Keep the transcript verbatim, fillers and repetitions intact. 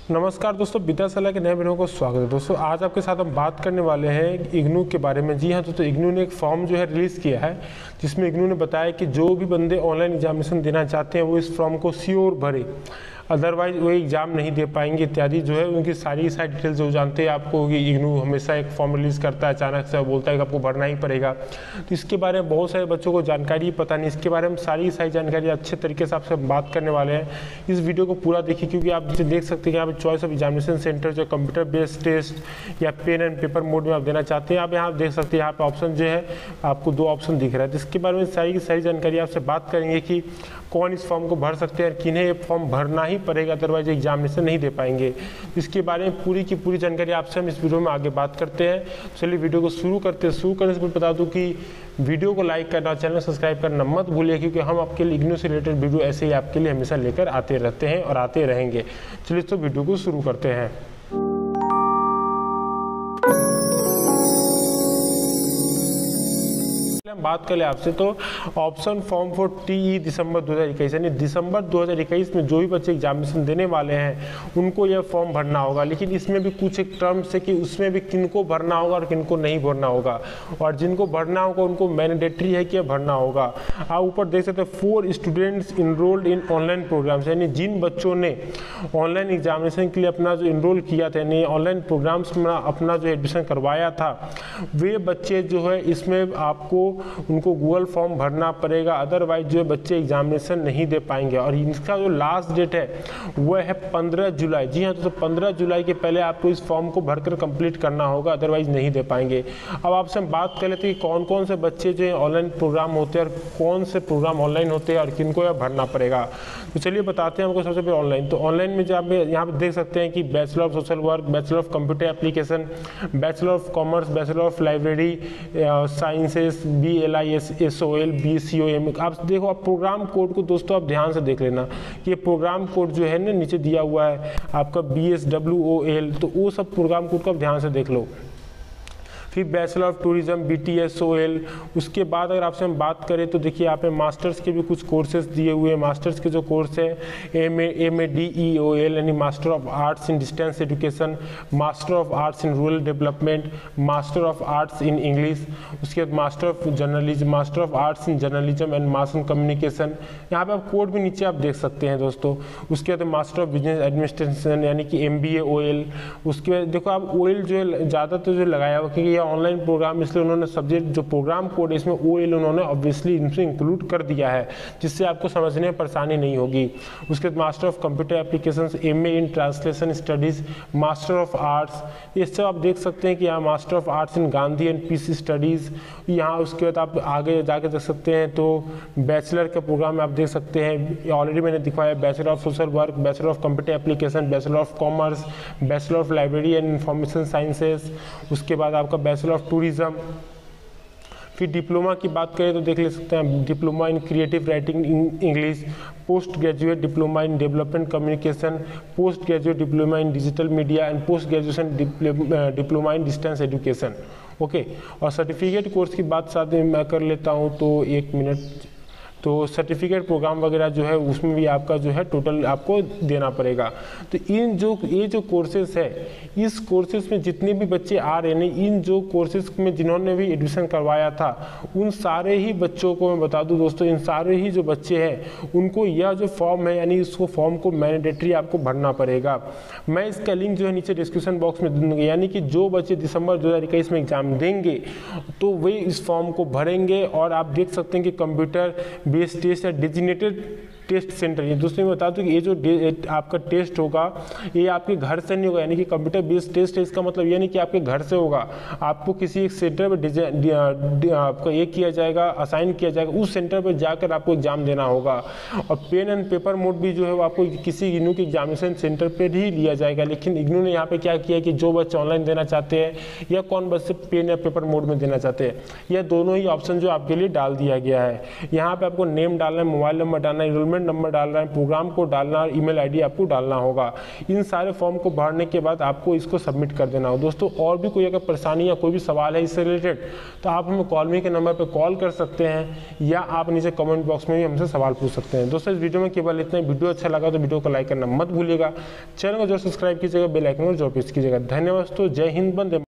नमस्कार दोस्तों, विद्याशाला के नए वीडियो को स्वागत है। दोस्तों आज आपके साथ हम बात करने वाले हैं इग्नू के बारे में। जी हाँ दोस्तों, इग्नू ने एक फॉर्म जो है रिलीज़ किया है जिसमें इग्नू ने बताया कि जो भी बंदे ऑनलाइन एग्जामिनेशन देना चाहते हैं वो इस फॉर्म को श्योर भरे, अदरवाइज वो एग्ज़ाम नहीं दे पाएंगे इत्यादि जो है उनकी सारी सारी डिटेल्स जो जानते हैं आपको कि इग्नू हमेशा एक फॉर्म रिलीज़ करता है, अचानक से बोलता है कि आपको भरना ही पड़ेगा। तो इसके बारे में बहुत सारे बच्चों को जानकारी पता नहीं, इसके बारे में सारी सारी जानकारी अच्छे तरीके से आपसे बात करने वाले हैं। इस वीडियो को पूरा देखिए क्योंकि आप देख सकते हैं कि यहाँ पर चॉइस ऑफ एग्जामिनेशन सेंटर जो कंप्यूटर बेस्ड टेस्ट या पेन एंड पेपर मोड में आप देना चाहते हैं, आप यहाँ देख सकते हैं यहाँ पे ऑप्शन जो है आपको दो ऑप्शन दिख रहा है। इसके बारे में सारी की सारी जानकारी आपसे बात करेंगे कि कौन इस फॉर्म को भर सकते हैं और किन्हें ये फॉर्म भरना ही पड़ेगा, अदरवाइज एग्जामिनेशन नहीं दे पाएंगे। इसके बारे में पूरी की पूरी जानकारी आपसे हम इस वीडियो में आगे बात करते हैं। चलिए वीडियो को शुरू करते हैं। शुरू करने से बता दूं कि वीडियो को लाइक करना, चैनल सब्सक्राइब करना मत भूलिए क्योंकि हम आपके लिए इग्नू से रिलेटेड वीडियो ऐसे ही आपके लिए हमेशा लेकर आते रहते हैं और आते रहेंगे। चलिए तो वीडियो को शुरू करते हैं। हम बात करें आपसे तो ऑप्शन फॉर्म फॉर टीई दिसंबर दो हज़ार इक्कीस यानी दिसंबर दो हज़ार इक्कीस में जो भी बच्चे एग्जामिनेशन देने वाले हैं उनको यह फॉर्म भरना होगा। लेकिन इसमें भी कुछ एक टर्म्स है कि उसमें भी किनको भरना होगा और किनको नहीं भरना होगा, और जिनको भरना होगा उनको मैंडेटरी है कि भरना होगा। आप ऊपर देख सकते हैं for students enrolled in online programmes, यानी जिन बच्चों ने ऑनलाइन एग्जामिनेशन के लिए अपना जो इनरोल किया था यानी ऑनलाइन प्रोग्राम्स में अपना जो एडमिशन करवाया था, वे बच्चे जो है इसमें आपको उनको गूगल फॉर्म भरना पड़ेगा, अदरवाइज जो बच्चे एग्जामिनेशन नहीं दे पाएंगे। और इनका जो लास्ट डेट है वह है पंद्रह जुलाई। जी हाँ तो पंद्रह जुलाई के पहले आपको इस फॉर्म को भरकर कंप्लीट करना होगा, अदरवाइज नहीं दे पाएंगे। अब आपसे हम बात कर लेते हैं कि कौन कौन से बच्चे जो ऑनलाइन प्रोग्राम होते हैं और कौन से प्रोग्राम ऑनलाइन होते हैं और किनको यह भरना पड़ेगा। तो चलिए बताते हैं हमको सबसे पहले ऑनलाइन। तो ऑनलाइन में जो आप यहाँ पे देख सकते हैं कि bachelor of social work, bachelor of computer application, bachelor of commerce, bachelor of library sciences, B L I S S O L, B C O M. आप देखो आप प्रोग्राम कोड को दोस्तों आप ध्यान से देख लेना कि ये प्रोग्राम कोड जो है ना नीचे दिया हुआ है आपका B S W O L, तो वो सब प्रोग्राम कोड को आप ध्यान से देख लो। फिर bachelor of tourism, B T S O L. उसके बाद अगर आपसे हम बात करें तो देखिए यहाँ पे मास्टर्स के भी कुछ कोर्सेज दिए हुए हैं। मास्टर्स के जो कोर्स है M A M A D E O L यानी master of arts in distance education, master of arts in rural development, master of arts in English. उसके बाद master of journalism, master of arts in journalism and mass communication. यहाँ पे आप code भी नीचे आप देख सकते हैं दोस्तों। उसके बाद मास्टर ऑफ बिजनेस एडमिनिस्ट्रेशन यानी कि M B A O L. उसके बाद देखो आप ओ एल जो है ज़्यादातर जो लगाया हुआ क्योंकि ऑनलाइन प्रोग्राम इसलिए उन्होंने सब्जेक्ट जो प्रोग्राम कोड इसमें ओ एल उन्होंने ऑब्वियसली इनसे इंक्लूड कर दिया है जिससे आपको समझने में परेशानी नहीं होगी। उसके बाद master of computer applications, M A in translation studies, master of arts, ये सब आप देख सकते हैं कि यहाँ master of arts in Gandhi and peace studies यहाँ। उसके बाद आप आगे जाके देख सकते हैं तो बैचलर का प्रोग्राम आप देख सकते हैं, ऑलरेडी मैंने दिखाया bachelor of social work, bachelor of computer application, bachelor of commerce, bachelor of library and information sciences. उसके बाद आपका बैचलर ऑफ टूरिज्म। फिर डिप्लोमा की बात करें तो देख ले सकते हैं diploma in creative writing English, post graduate diploma in development communication, post graduate diploma in digital media and post graduation diploma in distance education. Okay, और सर्टिफिकेट कोर्स की बात साथ में मैं कर लेता हूँ तो एक मिनट। तो सर्टिफिकेट प्रोग्राम वगैरह जो है उसमें भी आपका जो है टोटल आपको देना पड़ेगा। तो इन जो ये जो कोर्सेज है इस कोर्सेज में जितने भी बच्चे आ रहे हैं, इन जो कोर्सेज में जिन्होंने भी एडमिशन करवाया था उन सारे ही बच्चों को मैं बता दूं दोस्तों, इन सारे ही जो बच्चे हैं उनको यह जो फॉर्म है यानी इसको फॉर्म को मैंडेटरी आपको भरना पड़ेगा। मैं इसका लिंक जो है नीचे डिस्क्रिप्शन बॉक्स में दे दूँगा, यानी कि जो बच्चे दिसंबर दो हज़ार इक्कीस में एग्जाम देंगे तो वे इस फॉर्म को भरेंगे। और आप देख सकते हैं कि कंप्यूटर बेस्ड टेस्ट या डेजिग्नेटेड टेस्ट सेंटर, ये दूसरे में बता दूं कि ये जो आपका टेस्ट होगा ये आपके घर से नहीं होगा, यानी कि कंप्यूटर बेस्ड टेस्ट है। इसका मतलब ये नहीं कि आपके घर से होगा, आपको किसी एक सेंटर पर आपको ये किया जाएगा, असाइन किया जाएगा, उस सेंटर पर जाकर आपको एग्जाम देना होगा। और पेन एंड पेपर मोड भी जो है वो आपको किसी इग्नू के एग्जामिनेशन सेंटर पर ही लिया जाएगा। लेकिन इग्नू ने यहाँ पे क्या किया कि जो बच्चे ऑनलाइन देना चाहते हैं या कौन बच्चे पेन या पेपर मोड में देना चाहते हैं, यह दोनों ही ऑप्शन जो आपके लिए डाल दिया गया है। यहाँ पे आपको नेम डालना है, मोबाइल नंबर डालना है, पेमेंट नंबर डालना है, प्रोग्राम कोड डालना और ईमेल आईडी आपको डालना होगा। इन सारे फॉर्म को भरने के बाद आपको इसको सबमिट कर देना हो। दोस्तों और भी कोई अगर परेशानी या कोई भी सवाल है इससे रिलेटेड तो आप हमें कॉल मी के नंबर पर कॉल कर सकते हैं या आप नीचे कमेंट बॉक्स में भी हमसे सवाल पूछ सकते हैं। दोस्तों इस वीडियो में केवल इतना ही। वीडियो अच्छा लगा तो वीडियो को लाइक करना मत भूलिएगा, चैनल को जो सब्सक्राइब कीजिएगा, बेल आइकन को जरूर प्रेस कीजिएगा। धन्यवाद दोस्तों, जय हिंद, वंदे।